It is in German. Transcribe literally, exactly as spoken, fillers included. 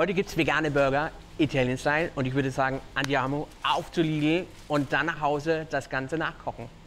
Heute gibt es vegane Burger, Italian Style. Und ich würde sagen, Andiamo auf zu Lidl und dann nach Hause das Ganze nachkochen.